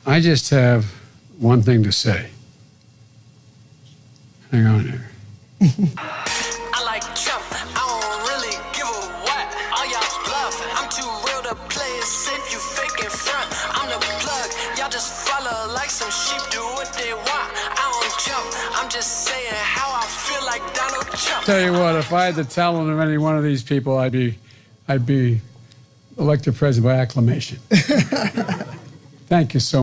I just have one thing to say. Hang on here. I like Trump. I don't really give a what. All y'all bluff. I'm too real to play it safe. You fake in front. I'm the plug. Y'all just follow like some sheep. Do what they want. I don't jump. I'm just saying how I feel like Donald Trump. Tell you what, if I had the talent of any one of these people, I'd be elected president by acclamation. Thank you so much.